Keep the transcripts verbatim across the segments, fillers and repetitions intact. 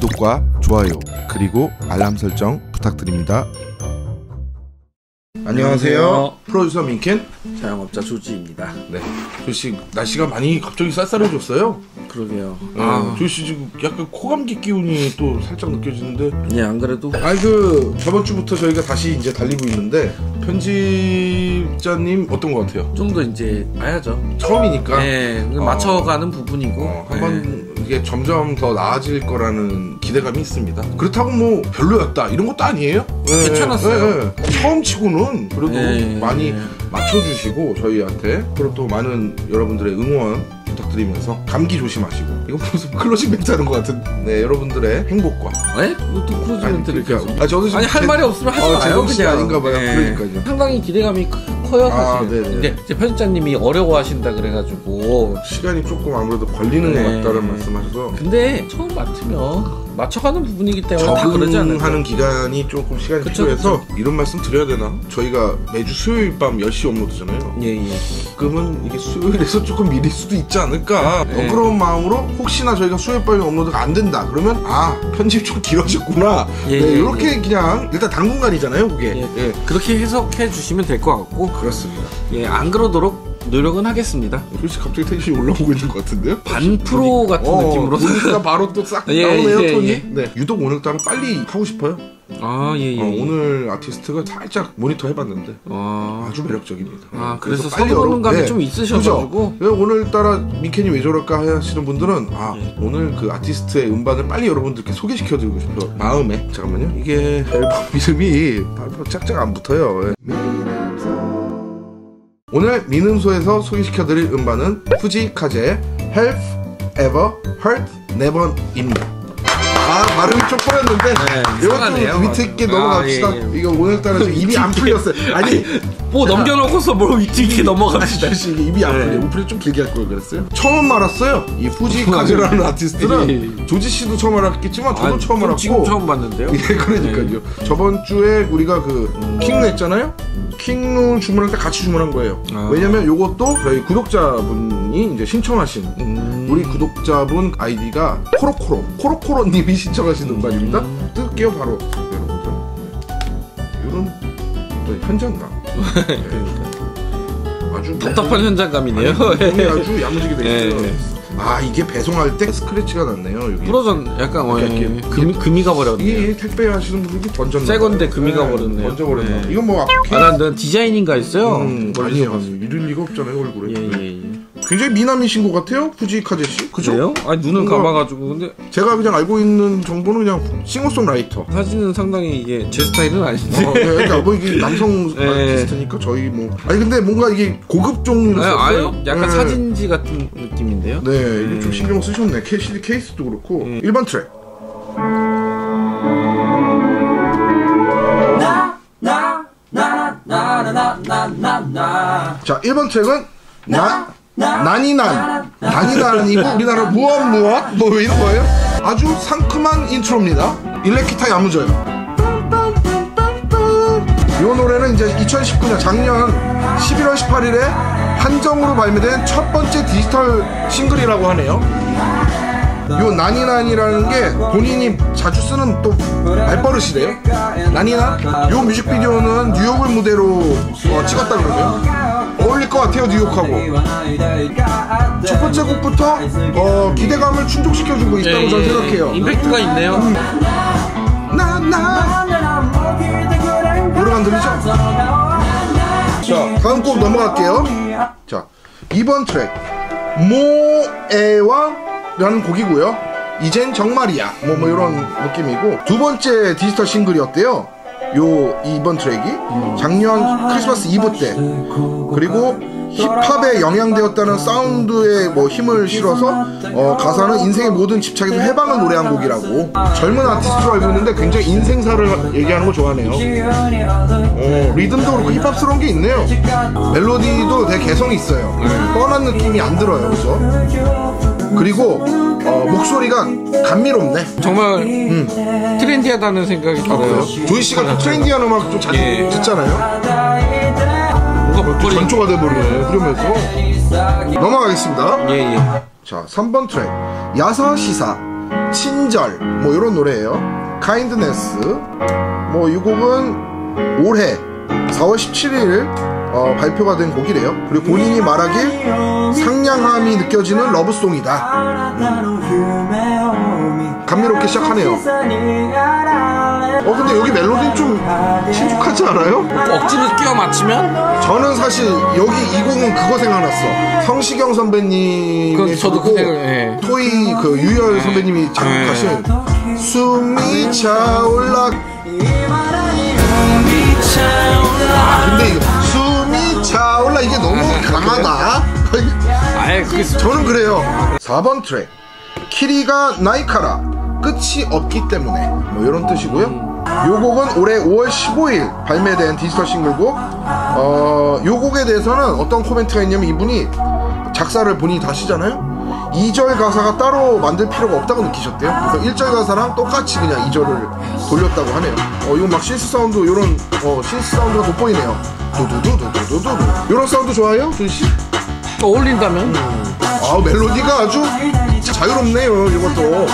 구독과 좋아요 그리고 알람 설정 부탁드립니다. 안녕하세요. 프로듀서 민켄, 자영업자 조지입니다. 네, 조씨 날씨가 많이 갑자기 쌀쌀해졌어요. 그러게요. 네, 아, 조씨 지금 약간 코감기 기운이 또 살짝 느껴지는데. 네, 안 그래도. 아니 그 저번 주부터 저희가 다시 이제 달리고 있는데 편집자님 어떤 것 같아요? 좀 더 이제 봐야죠. 처음이니까. 네, 어, 맞춰가는 부분이고. 어, 한번 네. 이게 점점 더 나아질 거라는 기대감이 있습니다. 그렇다고 뭐 별로였다 이런 것도 아니에요. 네, 괜찮았어요. 네, 네. 처음 치고는 그래도 네, 많이 네. 맞춰주시고 저희한테 그리고 또 많은 여러분들의 응원 부탁드리면서 감기 조심하시고. 이거 무슨 클로징 멘트 하는 것 같은. 네, 여러분들의 행복과. 네? 또 클로징 멘트를 계속. 아, 저도 아니 할 제, 말이 없으면 하지 어, 마요. 그냥 아닌가 봐요. 네. 그러니까요. 상당히 기대감이 커요 사실. 아, 근데 제 편집자님이 어려워하신다 그래가지고 시간이 조금 아무래도 걸리는 네. 것 같다는 말씀하셔서. 근데 처음 맡으면 맞춰가는 부분이기 때문에 다 그러지 않을까. 적응하는 기간이 조금 시간이 그쵸, 필요해서 그쵸. 이런 말씀 드려야 되나? 저희가 매주 수요일 밤 열 시 업로드잖아요. 예예. 그러면 이게 수요일에서 조금 미릴 수도 있지 않을까. 네. 그런 마음으로 혹시나 저희가 수요일 밤에 업로드가 안 된다 그러면 아 편집 좀 길어졌구나. 예, 네, 예, 이렇게 예. 그냥 일단 당분간이잖아요 그게. 예. 예. 그렇게 해석해 주시면 될 것 같고. 그렇습니다. 예, 안 그러도록 노력은 하겠습니다. 솔직히 갑자기 텐션이 올라오고 있는 것 같은데요? 반 프로 같은 어, 느낌으로. 보니까 바로 또 싹 예, 나오네요 예, 톤이. 예. 네. 유독 오늘따라 빨리 하고 싶어요. 아, 예, 예. 어, 오늘 아티스트가 살짝 모니터 해봤는데 아, 아주 매력적입니다. 아, 그래서 빨리 서두르는 감이 열어- 좀 있으셔가지고. 그죠? 오늘따라 민켄이 왜 저럴까 하시는 분들은 아 예. 오늘 그 아티스트의 음반을 빨리 여러분들께 소개시켜드리고 싶어요. 마음에. 잠깐만요. 이게 앨범 이름이 바로 짝짝 안 붙어요. 예. 오늘 민음소에서 소개시켜드릴 음반은 후지카제의 Help Ever Hurt Never입니다. 아 발음이 좀 꼬였는데 네, 이거 이상하네요. 좀 위트 있게 아, 넘어갑시다. 예, 예. 이거 오늘따라 좀 입이 안 풀렸어요. 아니 뭐 넘겨놓고서 뭘 위트 있게 넘어갑시다. 사실 이게 입이 안 풀려. 네. 우프를 좀 길게 할 걸 그랬어요. 처음 알았어요. 이 후지카즈라는 아티스트는 예. 조지 씨도 처음 알았겠지만 저도 아, 처음 알았고. 지금 처음 봤는데요. 예, 그러니까요. 저번 주에 우리가 그 킹루 했잖아요. 킹루 주문할 때 같이 주문한 거예요. 아. 왜냐면 요것도 저희 구독자분이 이제 신청하신 음. 우리 구독자분 아이디가 코로코로 코로코로님이 신청하신 음반입니다. 뜰게요 바로 여러분들. 이런 현장감. 그러니까. 아주 답답한 현장감이네요. 몸이 아주 야무지게 돼 있어요. 예, 예. 아 이게 배송할 때 스크래치가 났네요. 여기. 부러전 약간 어, 이렇게, 예. 이렇게. 금이 금이 가버렸네요. 이게 택배 하시는 분들이 던졌나 새 건데 봐요. 금이 네, 가버렸네요. 던져버렸나. 네. 이건 뭐 아, 앞에 난, 난 디자인인가 했어요. 음, 멀리서 아니요. 봤어요. 이럴 리가 없잖아요 얼굴에. 예, 예, 예. 굉장히 미남이신 것 같아요 후지카제 씨. 그죠? 그래요? 아니 눈을 뭔가- 감아가지고 근데 제가 그냥 알고 있는 정보는 그냥 싱어송라이터. 사진은 상당히 이게 제 스타일은 아닌데. 어, 네, 그러니까 뭐 이게 남성 네. 아티스트니까 저희 뭐 아니 근데 뭔가 이게 고급 종류로 아, 썼어요. 아유, 약간 네. 사진지 같은 느낌인데요. 네, 이거 네. 좀 신경 쓰셨네. 케이씨 케이스도 그렇고. 네. 일 번 트랙. 자, 일 번 트랙은 나 난이난 난이난이고 우리나라 무엇 무엇 뭐 이런 거예요. 아주 상큼한 인트로입니다. 일렉기타 야무져요. 이 노래는 이제 이천십구 년 작년 십일월 십팔일에 한정으로 발매된 첫 번째 디지털 싱글이라고 하네요. 요 나니난이라는 게 본인이 자주 쓰는 또 말버릇이래요. 나니난? 요 뮤직비디오는 뉴욕을 무대로 어, 찍었다 그러네요. 어울릴 것 같아요 뉴욕하고. 첫 번째 곡부터 어, 기대감을 충족시켜주고 있다고 예, 저는 예, 생각해요. 임팩트가 있네요. 나나 노래만 들리죠? 자 다음 곡 넘어갈게요. 자 이 번 트랙 모에와 라는 곡이고요. 이젠 정말이야 뭐 뭐 이런 느낌이고 두 번째 디지털 싱글이었대요. 요 이번 트랙이 작년 크리스마스 이브 때. 그리고 힙합에 영향되었다는 사운드에 뭐 힘을 실어서 어, 가사는 인생의 모든 집착에서 해방을 노래한 곡이라고. 젊은 아티스트로 알고 있는데 굉장히 인생사를 얘기하는 거 좋아하네요. 어, 리듬도 그렇고 힙합스러운 게 있네요. 멜로디도 되게 개성이 있어요. 뻔한 느낌이 안 들어요. 그죠? 그리고 어, 목소리가 감미롭네. 정말 음. 트렌디하다는 생각이 들어요. 조이 씨가 또 트렌디한 음악 좀 자주 예. 듣잖아요. 뭔가 목걸이 전초가 돼버리네. 그러면서 넘어가겠습니다. 예예. 자, 삼 번 트랙 야사시사 친절 뭐 이런 노래예요. Kindness 뭐 이 곡은 올해 사월 십칠일 어, 발표가 된 곡이래요. 그리고 본인이 말하길 상냥함이 느껴지는 러브송이다. 음. 감미롭게 시작하네요. 어 근데 여기 멜로디 좀 신축하지 않아요? 억지로 끼워 맞추면? 저는 사실 여기 이 곡은 그거 생각났어. 성시경 선배님의 그, 저도 그 생각, 예. 토이 그 유열 선배님이 작곡하신 예. 숨이 차올라. 아 근데 이거 숨이 차올라 이게 너무 아, 강하다. 아예 그게 저는 그래요. 사 번 트랙 키리가 나이카라 끝이 없기 때문에 뭐 이런 뜻이고요. 요 곡은 올해 오월 십오일 발매된 디지털 싱글곡. 어, 요 곡에 대해서는 어떤 코멘트가 있냐면 이분이 작사를 본인이 다 하시잖아요. 이 절 가사가 따로 만들 필요가 없다고 느끼셨대요. 그래서 일 절 가사랑 똑같이 그냥 이 절을 돌렸다고 하네요. 어, 이거 막 신스 사운드 요런 어, 신스 사운드가 돋보이네요. 두두두두두두두 요런 사운드 좋아해요? 준씨? 어울린다면? 음. 아 멜로디가 아주 자유롭네요. 이것도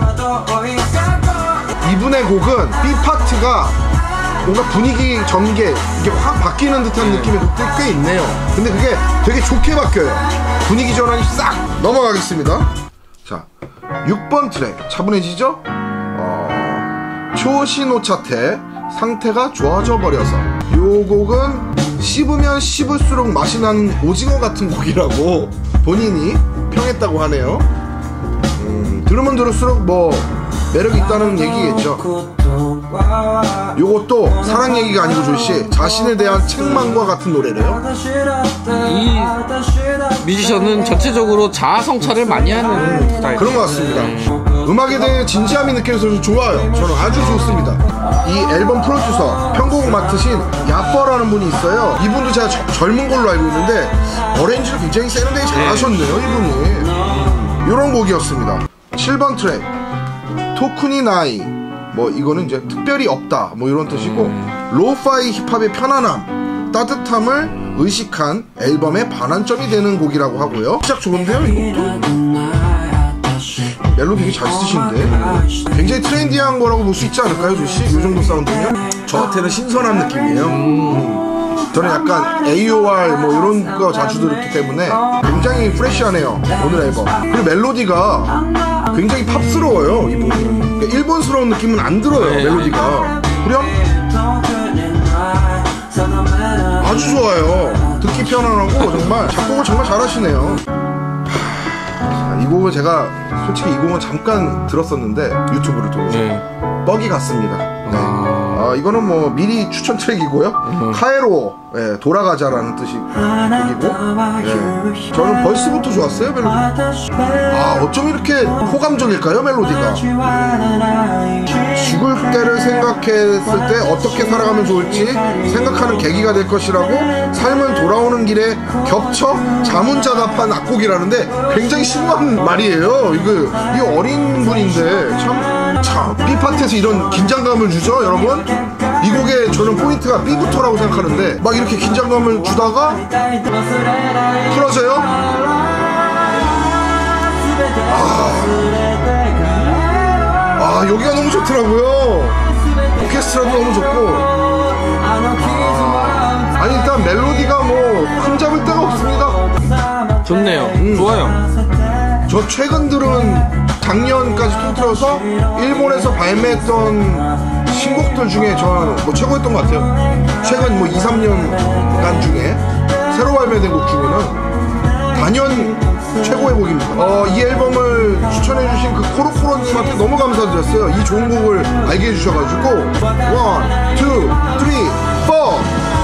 이분의 곡은 B 파트가 뭔가 분위기 전개 이게 확 바뀌는 듯한 느낌이 꽤 있네요. 근데 그게 되게 좋게 바뀌어요. 분위기 전환이 싹 넘어가겠습니다. 자 육 번 트랙 차분해지죠? 어, 초시노차테 상태가 좋아져 버려서 요 곡은 씹으면 씹을수록 맛이 나는 오징어 같은 곡이라고 본인이 평했다고 하네요. 음, 들으면 들을수록 뭐 매력이 있다는 얘기겠죠. 요것도 사랑 얘기가 아니고 조씨 자신에 대한 책망과 같은 노래래요. 이 뮤지션은 전체적으로 자아 성찰을 많이 하는 음, 스타일. 그런 것 같습니다. 음. 음악에 대해 진지함이 느껴져서 좋아요. 저는 아주 좋습니다. 이 앨범 프로듀서 편곡을 맡으신 야퍼라는 분이 있어요. 이분도 제가 저, 젊은 걸로 알고 있는데 어레인지를 굉장히 세련되게 잘하셨네요. 이분이 음. 요런 곡이었습니다. 칠 번 트랙 토쿠니 나이 뭐 이거는 이제 특별히 없다 뭐 이런 뜻이고 음. 로파이 힙합의 편안함 따뜻함을 의식한 앨범의 반환점이 되는 곡이라고 하고요. 시작 좋은데요 이것도? 멜로디 되게 잘 쓰시는데 굉장히 트렌디한 거라고 볼 수 있지 않을까요 조씨? 이 정도 사운드면 저한테는 신선한 느낌이에요. 음. 저는 약간 에이오알 뭐 이런 거 자주 들었기 때문에 굉장히 프레시하네요 오늘 앨범. 그리고 멜로디가 굉장히 팝스러워요 이분이. 그러니까 일본스러운 느낌은 안 들어요. 네. 멜로디가 그냥 아주 좋아요. 듣기 편안하고 정말 작곡을 정말 잘하시네요. 하, 이 곡을 제가 솔직히 이 곡은 잠깐 들었었는데 유튜브를 통해서 네. 뻑이 같습니다. 네. 아... 아, 이거는 뭐 미리 추천 트랙이고요. 음. 카에로 예, 돌아가자라는 뜻이 곡이고 예. 저는 벌써부터 좋았어요 멜로디. 아 어쩜 이렇게 호감적일까요 멜로디가. 죽을 때를 생각했을 때 어떻게 살아가면 좋을지 생각하는 계기가 될 것이라고 삶은 돌아오는 길에 겹쳐 자문자답한 악곡이라는데 굉장히 심한 말이에요. 이거 이 어린 분인데 참, 참 B파트에서 이런 긴장감을 주죠 여러분. 이 곡에 저는 포인트가 B부터라고 생각하는데 막 이렇게 긴장감을 주다가 풀어져요. 아, 아 여기가 너무 좋더라고요. 오케스트라도 너무 좋고 아, 아니 일단 멜로디가 뭐 흠잡을 데가 없습니다. 좋네요. 음. 좋아요. 저 최근 들은 작년까지 통틀어서 일본에서 발매했던 신곡들 중에 저는 뭐 최고였던 것 같아요. 최근 뭐 이, 삼 년간 중에 새로 발매된 곡 중에는 단연 최고의 곡입니다. 어, 이 앨범을 추천해주신 그 코로코로님한테 너무 감사드렸어요. 이 좋은 곡을 알게 해주셔가지고 원, 투, 쓰리, 포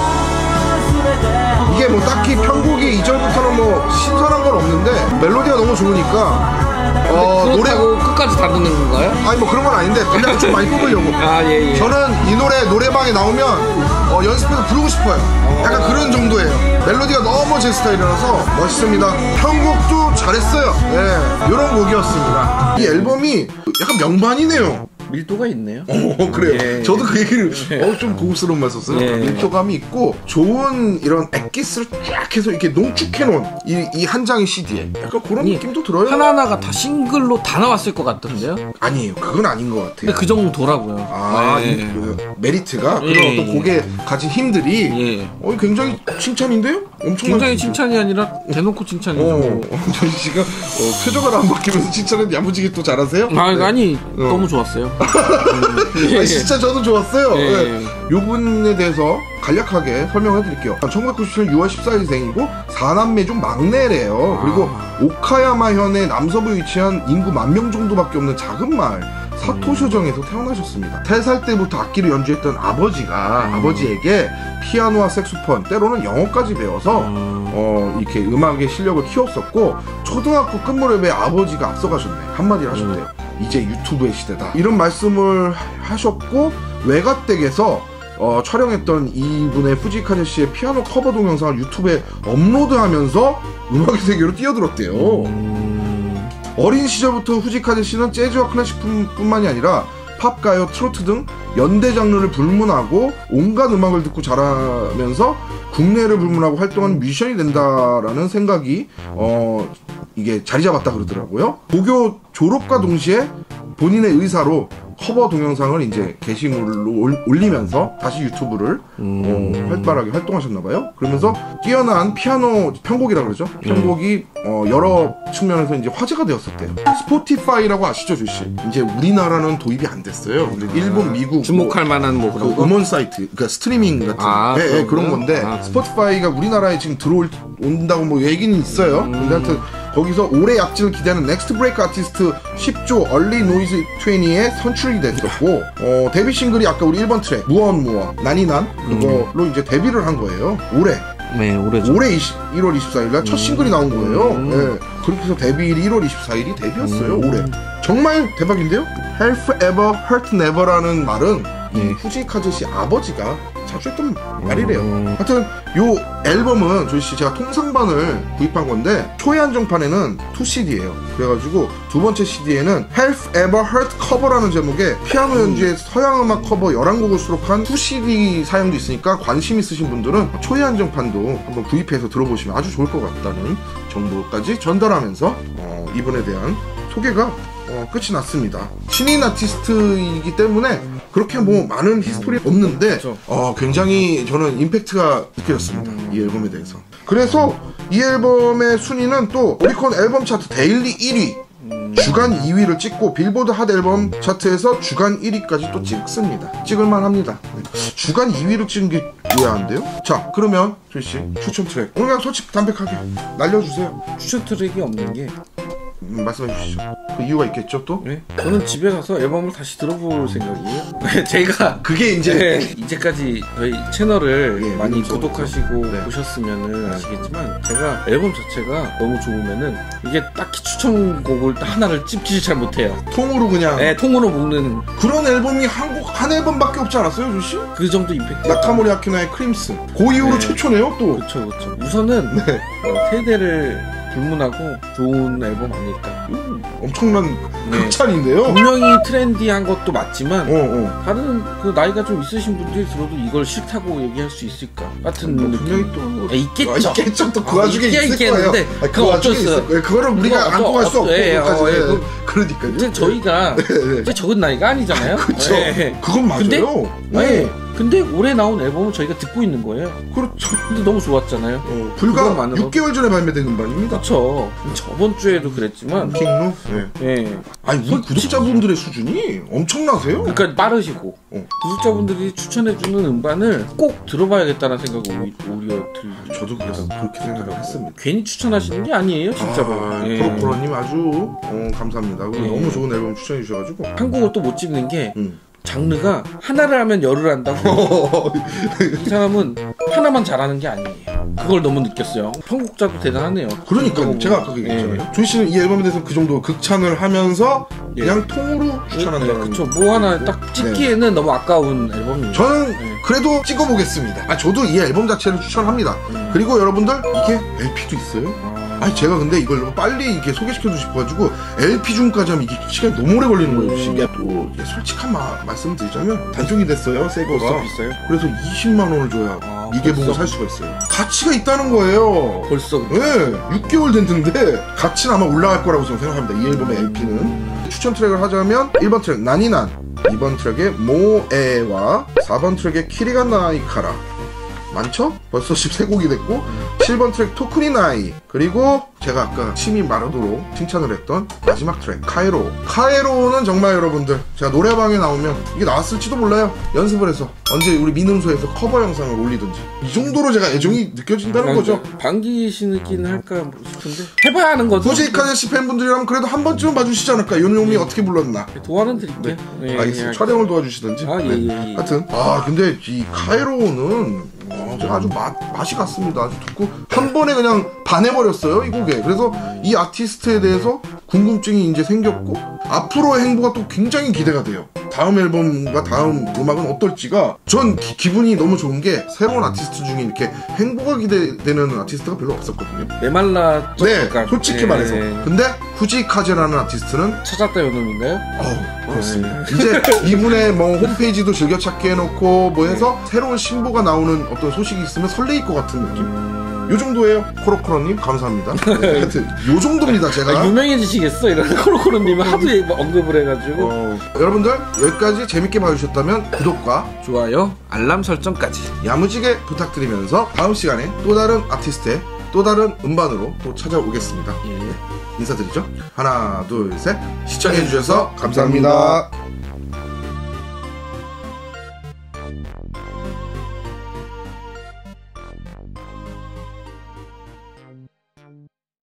이게 뭐 딱히 편곡이 이전부터는 뭐 신선한 건 없는데 멜로디가 너무 좋으니까 어, 노래 끝까지 다 듣는 건가요? 아니 뭐 그런 건 아닌데 분량 좀 많이 뽑으려고. 아, 예, 예. 저는 이 노래 노래방에 나오면 어, 연습해서 부르고 싶어요. 약간 그런 정도예요. 멜로디가 너무 제 스타일이라서 멋있습니다. 편곡도 잘했어요. 예, 이런 곡이었습니다. 이 앨범이 약간 명반이네요. 밀도가 있네요. 어, 그래요. 예. 저도 그 얘기를 어, 좀 고급스러운 말 썼어요. 예. 밀도감이 있고 좋은 이런 엑기스를 쫙 해서 이렇게 농축해놓은 이 이 한 장의 씨디에 약간 그런 아니, 느낌도 들어요. 하나하나가 다 싱글로 다 나왔을 것 같던데요? 아니에요. 그건 아닌 것 같아요. 근데 그 정도더라고요. 아, 예. 이, 그 메리트가 예, 그런 어떤 예. 곡에 가진 힘들이 예. 어, 굉장히 칭찬인데요? 엄청난 굉장히 칭찬이 아니라 대놓고 칭찬이죠. 어, 정희 씨가 어, 표정을 안 바뀌면서 칭찬을 야무지게 또 잘하세요? 아, 네. 아니 어. 너무 좋았어요. 아, 진짜 저도 좋았어요. 예. 네. 이 부분에 대해서 간략하게 설명해 드릴게요. 천구백구십칠 년 유월 십사일생이고 사남매 중 막내래요. 아. 그리고 오카야마현의 남서부에 위치한 인구 만 명 정도밖에 없는 작은 마을 사토쇼정에서 태어나셨습니다. 세 살 때부터 악기를 연주했던 아버지가 음. 아버지에게 피아노와 색소폰, 때로는 영어까지 배워서 음. 어, 이렇게 음악의 실력을 키웠었고 초등학교 끝무렵에 아버지가 앞서가셨네. 한마디를 하셨대요. 이제 유튜브의 시대다. 이런 말씀을 하셨고 외가댁에서 어, 촬영했던 이분의 후지카제 씨의 피아노 커버 동영상을 유튜브에 업로드하면서 음악의 세계로 뛰어들었대요. 음... 어린 시절부터 후지카제 씨는 재즈와 클래식뿐만이 아니라 팝, 가요, 트로트 등 연대 장르를 불문하고 온갖 음악을 듣고 자라면서 국내를 불문하고 활동하는 뮤지션이 된다라는 생각이 어 이게 자리 잡았다 그러더라고요. 고교 졸업과 동시에 본인의 의사로 커버 동영상을 이제 게시물로 올리면서 다시 유튜브를 음... 어, 활발하게 활동하셨나봐요. 그러면서 뛰어난 피아노 편곡이라 그러죠. 편곡이 어, 여러 측면에서 이제 화제가 되었었대요. 스포티파이라고 아시죠, 조씨? 이제 우리나라는 도입이 안 됐어요. 근데 일본, 미국 주목할 뭐, 만한 뭐 그런 그 거? 음원 사이트, 그러니까 스트리밍 같은 아, 예, 예, 그런 그런 건데 아. 스포티파이가 우리나라에 지금 들어올 온다고 뭐 얘기는 있어요. 음. 근데 하여튼 거기서 올해 약진을 기대하는 넥스트 브레이크 아티스트 십 조 얼리 노이즈 이십에 선출이 됐었고 어, 데뷔 싱글이 아까 우리 일 번 트랙 무언 무언 난이난 그걸로 이제 데뷔를 한 거예요. 올해 네, 올해죠. 올해 일월 이십사일 날 첫 싱글이 나온 거예요. 음. 예. 그렇게 해서 데뷔일이 일월 이십사일이 데뷔였어요. 음. 올해 정말 대박인데요. Help Ever Hurt Never라는 말은 이 네. 후지카즈 씨 아버지가 자주 했던 말이래요. 음. 하여튼 요 앨범은 조이씨 제가 통상반을 구입한 건데 초회 한정판에는 투 씨디예요. 그래가지고 두 번째 씨디에는 Help Ever Hurt Cover라는 제목의 피아노 연주의 서양음악 커버 열한 곡을 수록한 투 씨디 사양도 있으니까 관심 있으신 분들은 초회 한정판도 한번 구입해서 들어보시면 아주 좋을 것 같다는 정보까지 전달하면서 어, 이분에 대한 소개가 어, 끝이 났습니다. 신인 아티스트이기 때문에 그렇게 뭐 많은 히스토리 없는데 그렇죠. 어, 굉장히 저는 임팩트가 느껴졌습니다. 이 앨범에 대해서. 그래서 이 앨범의 순위는 또 오리콘 앨범 차트 데일리 일 위, 주간 이 위를 찍고 빌보드 핫 앨범 차트에서 주간 일 위까지 또 찍습니다. 찍을만 합니다. 네. 주간 이 위를 찍은 게 의아한데요? 자, 그러면 조이씨 추천 트랙 오늘 그냥 솔직히 담백하게 날려주세요. 추천 트랙이 없는 게 음, 말씀해 주시죠. 그 이유가 있겠죠 또? 네? 저는 집에 가서 앨범을 다시 들어볼 생각이에요. 제가 그게 이제 네, 이제까지 저희 채널을 예, 많이 그렇죠. 구독하시고 네. 보셨으면은 아시겠지만 제가 앨범 자체가 너무 좋으면은 이게 딱히 추천곡을 하나를 찝지 잘 못해요. 통으로 그냥 네, 통으로 묶는 그런 앨범이 한국 한 앨범밖에 없지 않았어요, 조씨? 그 정도 임팩트. 나카모리 아키나의 크림슨. 그 이후로 네. 최초네요, 또. 그렇죠, 그렇죠. 우선은 네. 어, 세대를 불문하고 좋은 앨범 아닐까. 음, 엄청난 네. 극찬인데요. 분명히 트렌디한 것도 맞지만 어, 어. 다른 그 나이가 좀 있으신 분들이 들어도 이걸 싫다고 얘기할 수 있을까 같은 뭐 느낌. 분명히 또 아, 있겠죠. 아, 있겠죠. 또 그 아, 와중에 있긴 있을 있겠는데 거예요. 아, 그 그건 와중에 어쩔 수 있을 거예요. 그거를 우리가 그건 안고 갈 수 어쩔- 없고 예, 어, 그것까지. 예, 예. 그- 그러니까요. 이제 저희가 네, 네. 이제 적은 나이가 아니잖아요. 그렇죠. 예. 그건 맞아요. 근데 네. 아니, 근데 올해 나온 앨범을 저희가 듣고 있는 거예요. 그렇죠. 근데 너무 좋았잖아요. 어, 불과 그것만으로. 육 개월 전에 발매된 음반입니다. 그렇죠. 저번 주에도 그랬지만 킹루? 네. 예. 아니, 우리 구독자분들의 수준이 엄청나세요. 그러니까 빠르시고 어. 구독자분들이 추천해주는 음반을 꼭 들어봐야겠다는 생각이 오히- 오히려 들. 저도 그래서 그렇게 생각을 했습니다. 괜히 추천하시는 게 아니에요, 진짜로. 아, 예. 프로프로님 아주 어, 감사합니다. 그리고 예. 너무 좋은 앨범 추천해 주셔가지고. 한국어 또 못 찝는 게 음. 장르가 하나를 하면 열을 한다고. 이 사람은 하나만 잘하는 게 아니에요. 그걸 너무 느꼈어요. 편곡자도 대단하네요. 그러니까 제가 아까 그 얘기했잖아요. 조이 씨는 이 앨범에 대해서 그 정도 극찬을 하면서 예. 그냥 통으로 추천한다는. 그렇죠. 뭐 하나 딱 찍기에는 너무 아까운 앨범이에요. 저는 네. 그래도 찍어보겠습니다. 아, 저도 이 앨범 자체를 추천합니다. 음. 그리고 여러분들 이게 엘피도 있어요. 아... 아니 제가 근데 이걸 너무 빨리 이렇게 소개시켜주고 싶어가지고 엘피 중까지 하면 이게 시간이 너무 오래 걸리는 거예요. 이게 또 이게 솔직한 마, 말씀 드리자면 단종이 됐어요, 새 거가. 벌써 비싸요? 그래서 이십만 원을 줘야 아, 이게 벌써? 보고 살 수가 있어요. 가치가 있다는 거예요. 벌써. 네, 육 개월 됐는데 가치는 아마 올라갈 거라고 저는 생각합니다. 이 앨범의 엘피는. 추천 트랙을 하자면 일 번 트랙 나니난, 이 번 트랙의 모에와 사 번 트랙의 키리가나이카라. 많죠? 벌써 십삼 곡이 됐고, 칠 번 트랙 토쿠니나이, 그리고 제가 아까 침이 마르도록 칭찬을 했던 마지막 트랙 카이로. 카이로는 정말 여러분들 제가 노래방에 나오면 이게 나왔을지도 몰라요. 연습을 해서 언제 우리 민음소에서 커버 영상을 올리든지 이 정도로 제가 애정이 느껴진다는 거죠. 반기시긴 할까 싶은데 해봐야 하는 거죠. 후지카네 씨 팬분들이라면 그래도 한 번쯤은 봐주시지 않을까. 요놈이 어떻게 불렀나. 도와는 드릴게요. 네. 예, 알겠습니다. 예, 촬영을 도와주시든지. 아, 예, 네. 예, 예. 하여튼 아 근데 이 카이로는 어, 제가 아주 맛, 맛이 갔습니다. 아주 듣고 한 번에 그냥 반해버렸어요, 이 곡에. 그래서 이 아티스트에 대해서 궁금증이 이제 생겼고 앞으로의 행보가 또 굉장히 기대가 돼요. 다음 앨범과 다음 음악은 어떨지가 전 기, 기분이 너무 좋은 게 새로운 아티스트 중에 이렇게 행보가 기대되는 아티스트가 별로 없었거든요. 메말라죠? 네, 약간. 솔직히 예. 말해서. 근데 후지카제라는 아티스트는 찾았다 요놈인가요? 어 그렇습니다. 이제 이분의 뭐 홈페이지도 즐겨찾기 해놓고 뭐 해서 새로운 신보가 나오는 어떤 소식이 있으면 설레일 것 같은 느낌? 요 정도예요. 코로코로님 감사합니다. 네, 하여튼 요 정도입니다. 제가 아, 유명해지시겠어? 이런 코로코로님은 하도 언급을 해가지고. 어, 여러분들 여기까지 재밌게 봐주셨다면 구독과 좋아요, 알람 설정까지 야무지게 부탁드리면서 다음 시간에 또 다른 아티스트의 또 다른 음반으로 또 찾아오겠습니다. 예. 인사드리죠. 하나 둘 셋 시청해주셔서 감사합니다.